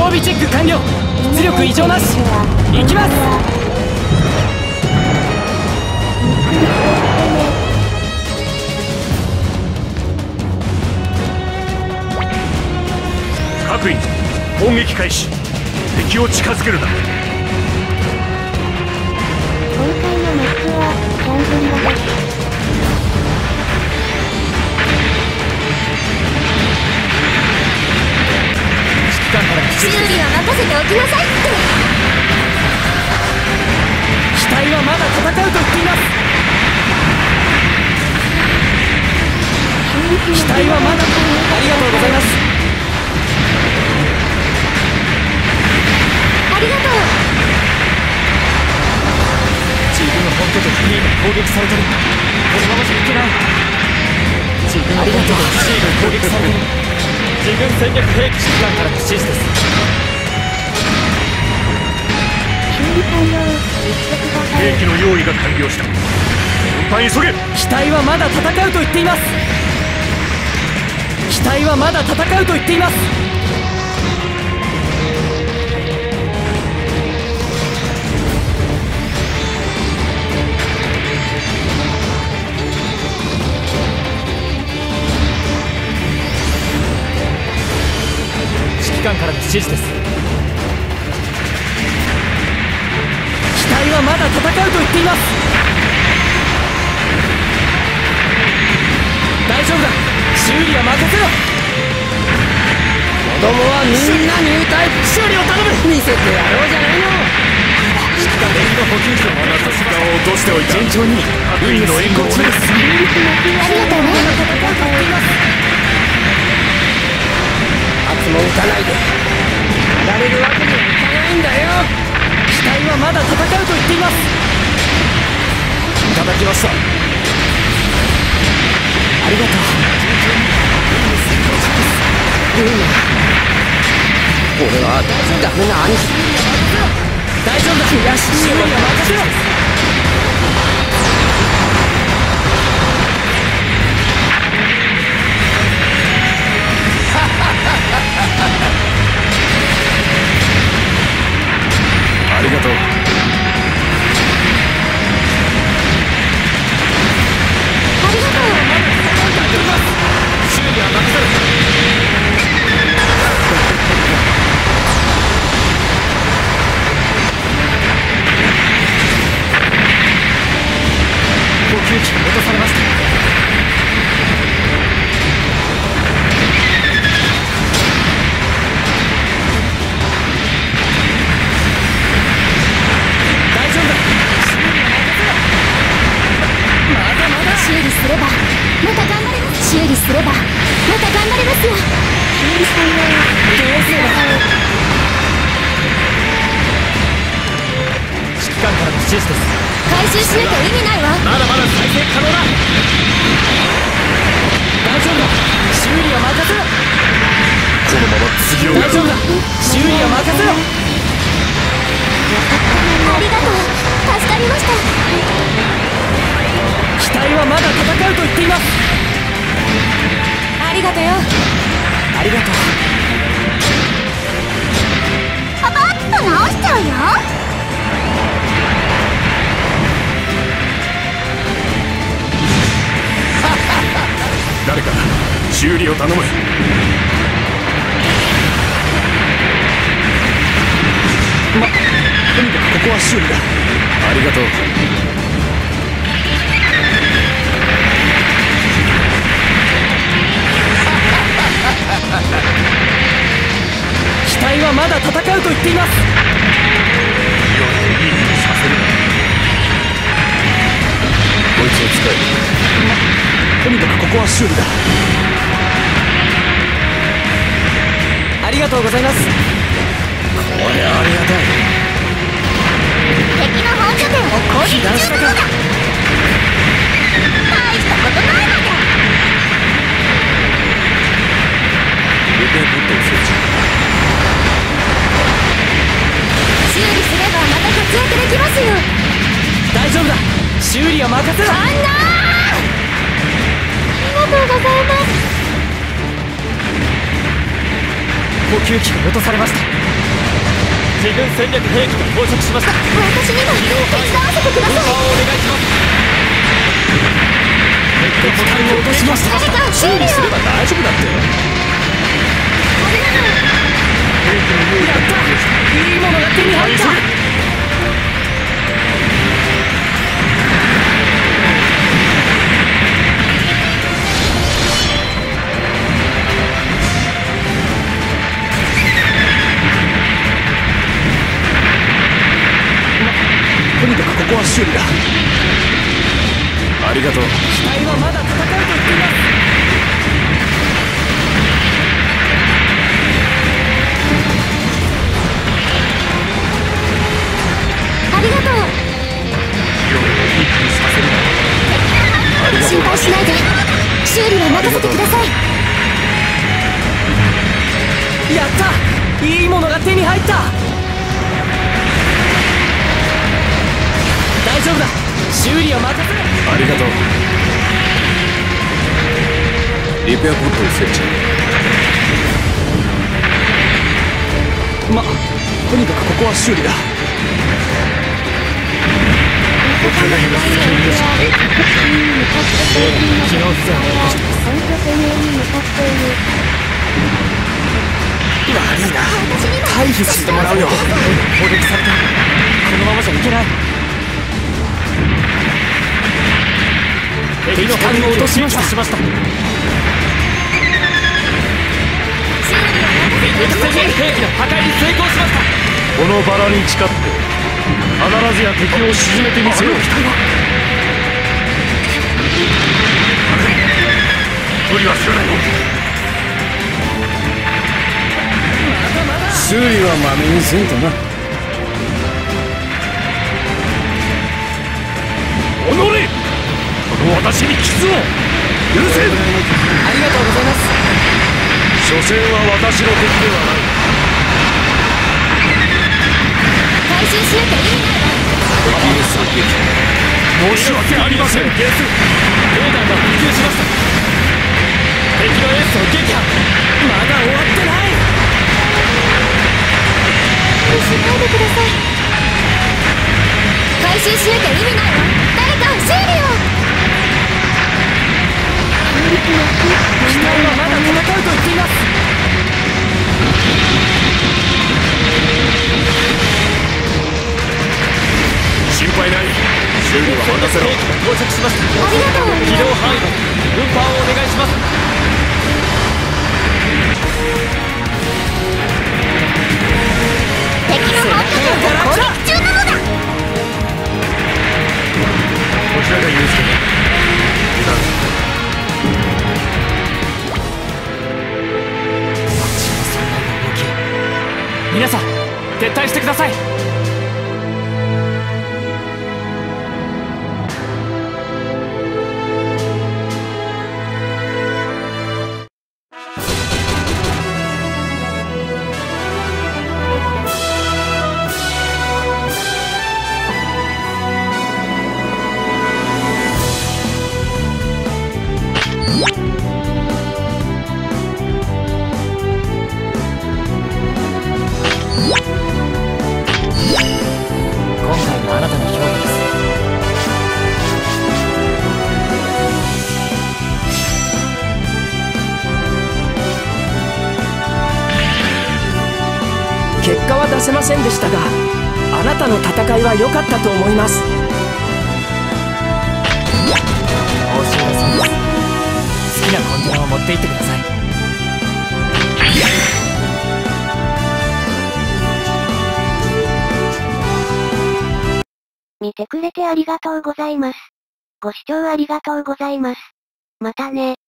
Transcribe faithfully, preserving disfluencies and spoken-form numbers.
装備チェック完了。出力異常なし。行きます。 各員攻撃開始。敵を近づけるな。 今回のマッチはチャンピオンです。 修理は任せておきなさいって。 機体はまだ戦うと言っています。機体はまだ。ありがとうございます。 ありがとう。 自分の本拠とフリーが攻撃されてる。このままじゃいけない。自分の本拠とフリーが攻撃されてる。自軍戦略兵器指揮官からの指示です。 兵器の用意が完了した。運搬急げ。 機体はまだ戦うと言っています。機体はまだ戦うと言っています。指揮官からの指示です。機体はまだ戦うと言っています。大丈夫だ。修理は任せろ。 子供はみんな入隊。 修理を頼む。 見せてやろうじゃないの。 指揮官の補給機をまださすがを落としておいた。 順調に各員の援護をお願いする。 ありがとうね。 圧も打たないでやられるわけにはいかないんだよ。 機体はまだ戦うと言っています。いただきました。ありがとう。 ルーナ、俺はダメな兄貴。 大丈夫だ。 悔しいよ。 修理は任せろ。 ありがとう。 ありがとう。 修理は任せろ。補給機が落とされました。 修理すればまた頑張れます。修理すればまた頑張れますよ。修理さんはどうすれば。 指揮官からの指示です。 回収しなきゃ意味ないわ。 まだまだ再生可能だ。大丈夫だ。修理は任せろ。 このまま次を。 大丈夫だ。修理は任せろ。 ありがとう。助かりました。 機体はまだ戦うと言っています。 ありがとよ。 ありがとう。 パパッと直しちゃうよ。 誰か修理を頼む。 ま、とにかくここは修理だ。 ありがとう。 機体はまだ戦うと言っています。 よくいい気にさせるな。こいつを使え。 ま、とにかくここは修理だ。ありがとうございます。 これありがたい。 敵の本拠点を攻撃中なのだ。大したことないので。 リペーポットを設置。 修理すればまた活躍できますよ。 大丈夫だ。修理は任せろ。 あんなー、ありがとうございます。 補給機が落とされました。 自軍戦略兵器が到着しました。 私にも手伝わせてくだ運搬さい。 をお願いします。敵の補給を落としました。 誰か修理を。 すれば大丈夫だって。 やった、いいものが手に入った。 とにかくここは修理だ。ありがとう。 機体はまだ戦うと言っています。 ありがとう。心配しないで。修理は任せてください。 やった、いいものが手に入った。大丈夫だ、修理は任せる。 ありがとう。リペアポットを設置。ま、とにかくここは修理だ。お互いの責任でしょ。機能不全を起こしてます。悪いな、回避してもらうよ。攻撃された。このままじゃいけない。敵の反応を落としました。しました。敵戦兵器の破壊に成功しました。 このバラに誓って必ずや敵を沈めてみせよう。無理はするなよ。 修理はまめにせんとな。 おのれ、この私に傷を許せ。 ありがとうございます。 所詮は私の敵ではない。 回収しなきゃ意味ないわ。 敵に惨劇。 申し訳ありません。 ゲスレーダーが復旧しました。敵のエースを撃破。 まだ終わってない。 しないでください。回収しなきゃ意味ないわ。誰か修理を。 機体はまだ戦うと言っています。 心配ない。修理は任せろ。 兵器が到着しました。 ありがとう。 機動範囲まで運搬をお願いします。 敵の本拠点を攻撃中なのだ。 こちらが優勢だ。油断。 皆さん撤退してください。 結果は出せませんでしたが、あなたの戦いは良かったと思います。 報酬はそうです。好きなコンテナを持って行ってください。 見てくれてありがとうございます。ご視聴ありがとうございます。またね。